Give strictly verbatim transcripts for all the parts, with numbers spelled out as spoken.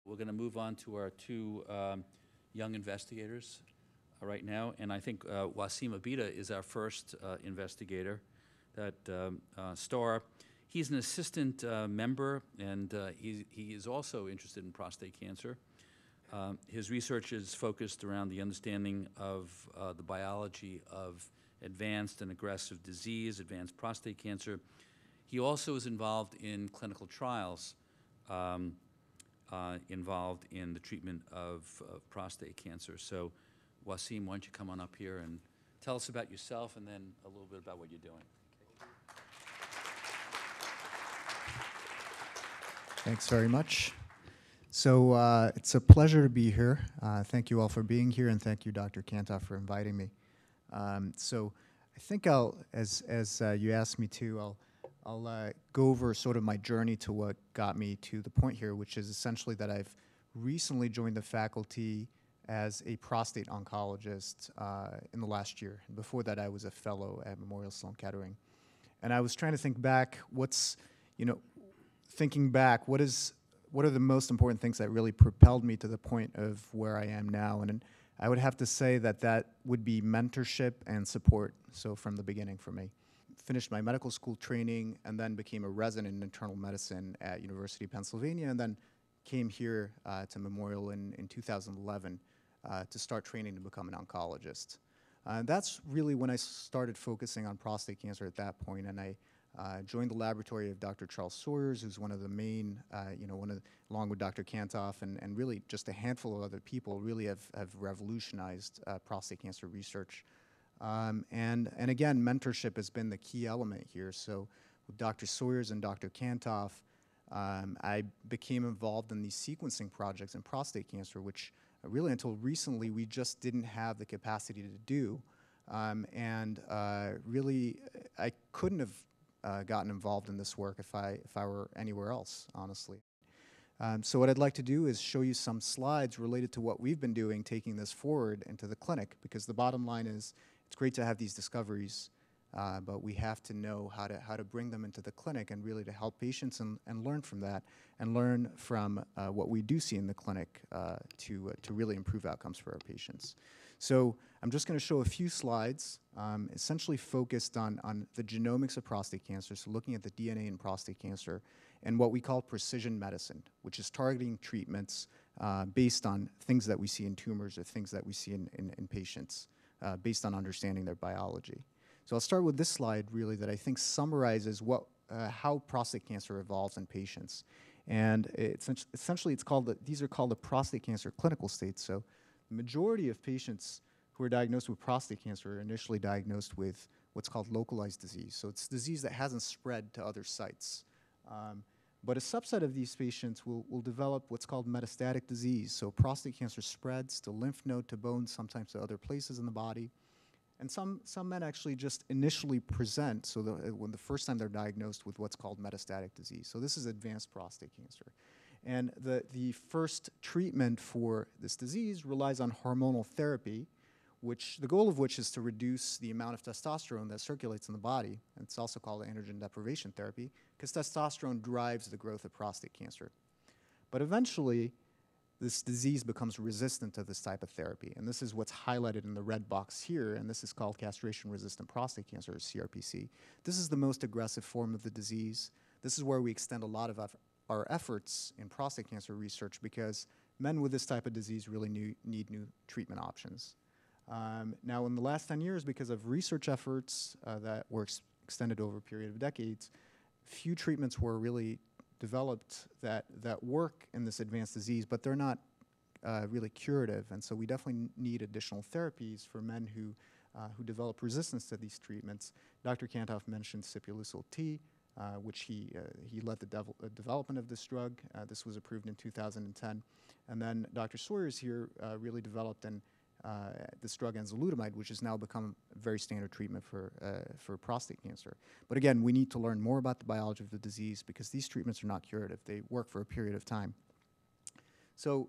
We're going to move on to our two um, young investigators uh, right now, and I think uh, Wassim Abida is our first uh, investigator, that um, uh, star. He's an assistant uh, member, and uh, he, he is also interested in prostate cancer. Um, his research is focused around the understanding of uh, the biology of advanced and aggressive disease, advanced prostate cancer. He also is involved in clinical trials um, uh, involved in the treatment of, of prostate cancer. So, Wassim, why don't you come on up here and tell us about yourself and then a little bit about what you're doing. Thanks very much. So uh, it's a pleasure to be here. Uh, thank you all for being here, and thank you, Doctor Kantoff, for inviting me. Um, so I think I'll, as, as uh, you asked me to, I'll, I'll uh, go over sort of my journey to what got me to the point here, which is essentially that I've recently joined the faculty as a prostate oncologist uh, in the last year. And before that, I was a fellow at Memorial Sloan Kettering. And I was trying to think back, what's, you know, thinking back, what is, what are the most important things that really propelled me to the point of where I am now? And I would have to say that that would be mentorship and support, so from the beginning for me. Finished my medical school training and then became a resident in internal medicine at University of Pennsylvania, and then came here uh, to Memorial in, in two thousand eleven uh, to start training to become an oncologist. Uh, that's really when I started focusing on prostate cancer at that point, and I Uh, joined the laboratory of Doctor Charles Sawyers, who's one of the main, uh, you know, one of, the, along with Doctor Kantoff, and, and really just a handful of other people really have, have revolutionized uh, prostate cancer research. Um, and, and again, mentorship has been the key element here. So with Doctor Sawyers and Doctor Kantoff, um, I became involved in these sequencing projects in prostate cancer, which uh, really until recently we just didn't have the capacity to do. Um, and uh, really, I couldn't have Uh, gotten involved in this work if I, if I were anywhere else, honestly. Um, so what I'd like to do is show you some slides related to what we've been doing, taking this forward into the clinic, because the bottom line is it's great to have these discoveries, uh, but we have to know how to, how to bring them into the clinic and really to help patients and, and learn from that, and learn from uh, what we do see in the clinic uh, to, uh, to really improve outcomes for our patients. So I'm just going to show a few slides, um, essentially focused on, on the genomics of prostate cancer, so looking at the D N A in prostate cancer, and what we call precision medicine, which is targeting treatments uh, based on things that we see in tumors or things that we see in, in, in patients, uh, based on understanding their biology. So I'll start with this slide, really, that I think summarizes what, uh, how prostate cancer evolves in patients. And it's essentially, it's called the, these are called the prostate cancer clinical states. So the majority of patients who are diagnosed with prostate cancer are initially diagnosed with what's called localized disease. So it's disease that hasn't spread to other sites. Um, but a subset of these patients will, will develop what's called metastatic disease. So prostate cancer spreads to lymph node, to bone, sometimes to other places in the body. And some, some men actually just initially present, so the, when the first time they're diagnosed with what's called metastatic disease. So this is advanced prostate cancer. And the, the first treatment for this disease relies on hormonal therapy, which the goal of which is to reduce the amount of testosterone that circulates in the body. And it's also called androgen deprivation therapy, because testosterone drives the growth of prostate cancer. But eventually, this disease becomes resistant to this type of therapy. And this is what's highlighted in the red box here, and this is called castration-resistant prostate cancer, or C R P C. This is the most aggressive form of the disease. This is where we extend a lot of our efforts in prostate cancer research, because men with this type of disease really new, need new treatment options. Um, now, in the last ten years, because of research efforts uh, that were ex extended over a period of decades, few treatments were really developed that, that work in this advanced disease, but they're not uh, really curative. And so we definitely need additional therapies for men who, uh, who develop resistance to these treatments. Doctor Kantoff mentioned sipuleucel T, Uh, which he, uh, he led the dev uh, development of this drug. Uh, this was approved in two thousand ten. And then Doctor Sawyers here uh, really developed an, uh, this drug enzalutamide, which has now become a very standard treatment for, uh, for prostate cancer. But again, we need to learn more about the biology of the disease, because these treatments are not curative. They work for a period of time. So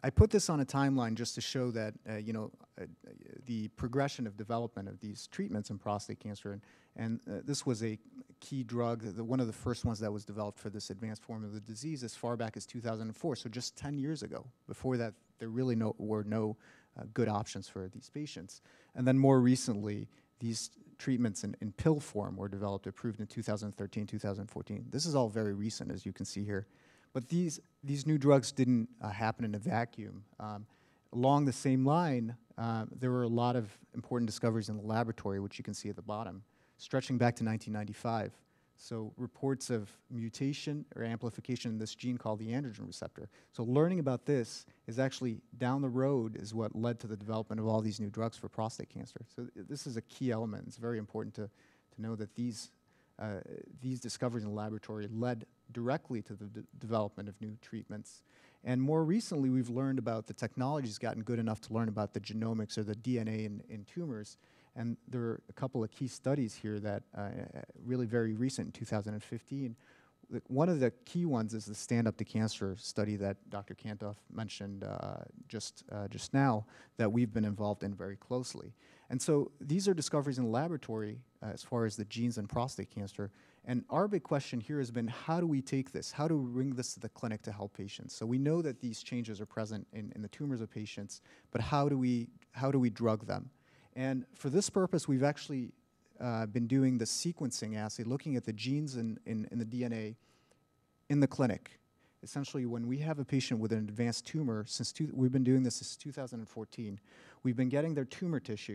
I put this on a timeline just to show that, uh, you know, uh, the progression of development of these treatments in prostate cancer. And, and uh, this was a key drug, the, one of the first ones that was developed for this advanced form of the disease as far back as two thousand four, so just ten years ago. Before that, there really no, were no uh, good options for these patients. And then more recently, these treatments in, in pill form were developed, approved in two thousand thirteen, two thousand fourteen. This is all very recent, as you can see here. But these, these new drugs didn't uh, happen in a vacuum. Um, along the same line, uh, there were a lot of important discoveries in the laboratory, which you can see at the bottom, stretching back to nineteen ninety-five. So reports of mutation or amplification in this gene called the androgen receptor. So learning about this is actually down the road is what led to the development of all these new drugs for prostate cancer. So this is a key element. It's very important to, to know that these, uh, these discoveries in the laboratory led directly to the d development of new treatments. And more recently, we've learned about the technology's gotten good enough to learn about the genomics or the D N A in, in tumors. And there are a couple of key studies here that uh, really very recent in two thousand fifteen. One of the key ones is the Stand Up to Cancer study that Doctor Kantoff mentioned uh, just, uh, just now that we've been involved in very closely. And so these are discoveries in the laboratory uh, as far as the genes in prostate cancer. And our big question here has been, how do we take this? How do we bring this to the clinic to help patients? So we know that these changes are present in, in the tumors of patients, but how do we, how do we drug them? And for this purpose, we've actually uh, been doing the sequencing assay, looking at the genes in, in, in the D N A in the clinic. Essentially, when we have a patient with an advanced tumor, since two, we've been doing this since two thousand fourteen, we've been getting their tumor tissue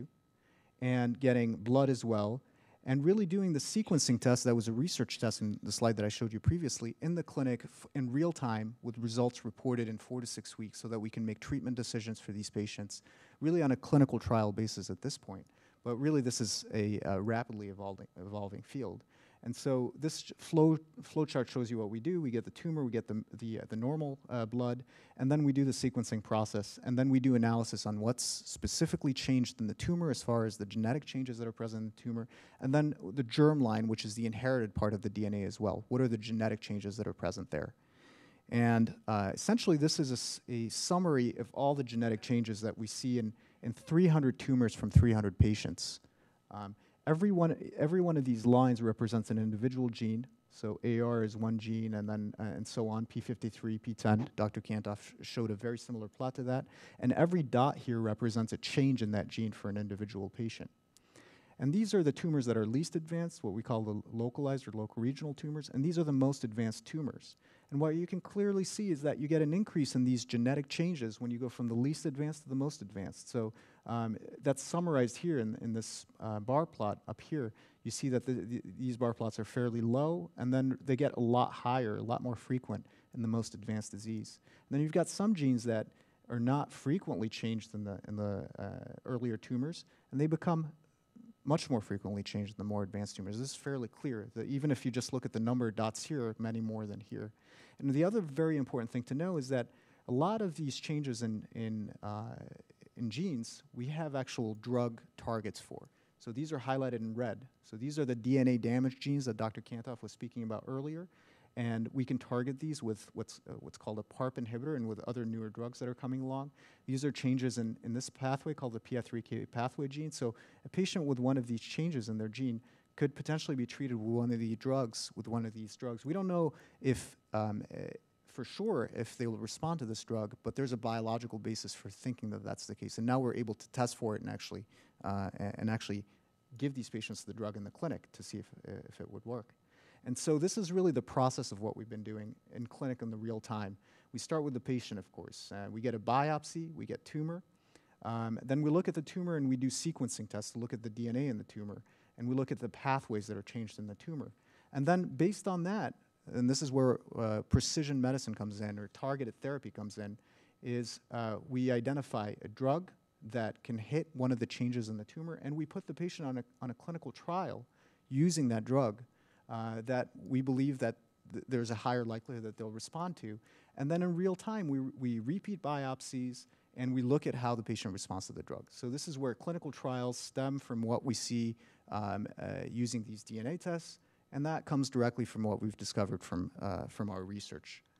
and getting blood as well, and really doing the sequencing test that was a research test in the slide that I showed you previously in the clinic f in real time with results reported in four to six weeks so that we can make treatment decisions for these patients, really on a clinical trial basis at this point. But really this is a uh, rapidly evolving, evolving field. And so this flow, flow chart shows you what we do. We get the tumor, we get the, the, uh, the normal uh, blood, and then we do the sequencing process, and then we do analysis on what's specifically changed in the tumor as far as the genetic changes that are present in the tumor, and then the germline, which is the inherited part of the D N A as well. What are the genetic changes that are present there? And uh, essentially this is a, s a summary of all the genetic changes that we see in, in three hundred tumors from three hundred patients. Um, Every one, every one of these lines represents an individual gene. So A R is one gene, and then uh, and so on, P fifty-three, P ten. Doctor Kantoff showed a very similar plot to that. And every dot here represents a change in that gene for an individual patient. And these are the tumors that are least advanced, what we call the localized or local regional tumors, and these are the most advanced tumors. And what you can clearly see is that you get an increase in these genetic changes when you go from the least advanced to the most advanced. So um, that's summarized here in, in this uh, bar plot up here. You see that the, the, these bar plots are fairly low, and then they get a lot higher, a lot more frequent in the most advanced disease. And then you've got some genes that are not frequently changed in the, in the uh, earlier tumors, and they become much more frequently changed in the more advanced tumors. This is fairly clear, that even if you just look at the number of dots here, many more than here. And the other very important thing to know is that a lot of these changes in, in, uh, in genes, we have actual drug targets for. So these are highlighted in red. So these are the D N A damage genes that Doctor Kantoff was speaking about earlier. And we can target these with what's, uh, what's called a PARP inhibitor and with other newer drugs that are coming along. These are changes in, in this pathway called the P I three K pathway gene. So a patient with one of these changes in their gene could potentially be treated with one of the drugs, with one of these drugs. We don't know if, um, uh, for sure, if they will respond to this drug, but there's a biological basis for thinking that that's the case. And now we're able to test for it and actually, uh, and actually give these patients the drug in the clinic to see if, uh, if it would work. And so this is really the process of what we've been doing in clinic in the real time. We start with the patient, of course. Uh, we get a biopsy, we get tumor. Um, then we look at the tumor and we do sequencing tests to look at the D N A in the tumor. And we look at the pathways that are changed in the tumor. And then based on that, and this is where uh, precision medicine comes in, or targeted therapy comes in, is uh, we identify a drug that can hit one of the changes in the tumor, and we put the patient on a, on a clinical trial using that drug uh, that we believe that th there's a higher likelihood that they'll respond to. And then in real time, we, we repeat biopsies, and we look at how the patient responds to the drug. So this is where clinical trials stem from what we see um, uh, using these D N A tests, and that comes directly from what we've discovered from, uh, from our research.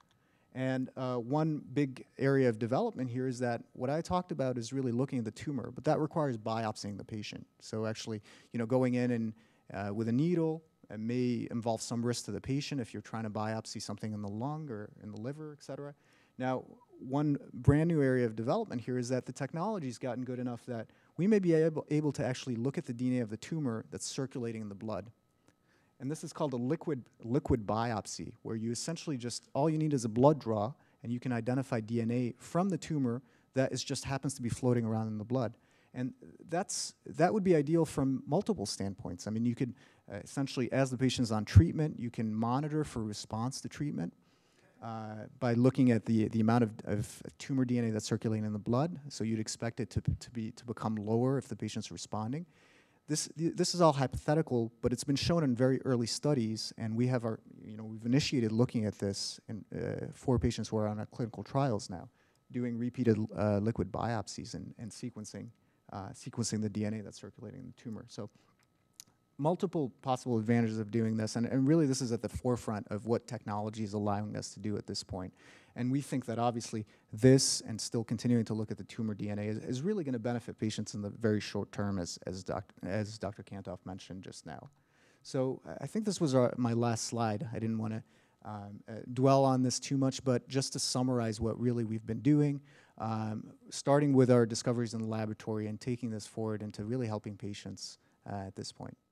And uh, one big area of development here is that what I talked about is really looking at the tumor, but that requires biopsying the patient. So actually, you know, going in and uh, with a needle, it may involve some risk to the patient if you're trying to biopsy something in the lung or in the liver, et cetera. Now, one brand new area of development here is that the technology's gotten good enough that we may be able, able to actually look at the D N A of the tumor that's circulating in the blood. And this is called a liquid, liquid biopsy, where you essentially just, all you need is a blood draw, and you can identify D N A from the tumor that is just happens to be floating around in the blood. And that's, that would be ideal from multiple standpoints. I mean, you could uh, essentially, as the patient's on treatment, you can monitor for response to treatment uh, by looking at the, the amount of, of tumor D N A that's circulating in the blood. So you'd expect it to, to, be, to become lower if the patient's responding. This, this is all hypothetical, but it's been shown in very early studies, and we have our, you know, we've initiated looking at this in uh, four patients who are on our clinical trials now, doing repeated uh, liquid biopsies and, and sequencing, uh, sequencing the D N A that's circulating in the tumor. So multiple possible advantages of doing this, and, and really this is at the forefront of what technology is allowing us to do at this point. And we think that obviously this, and still continuing to look at the tumor D N A, is, is really going to benefit patients in the very short term, as, as, doc, as Doctor Kantoff mentioned just now. So I think this was our, my last slide. I didn't want to um, uh, dwell on this too much, but just to summarize what really we've been doing, um, starting with our discoveries in the laboratory and taking this forward into really helping patients uh, at this point.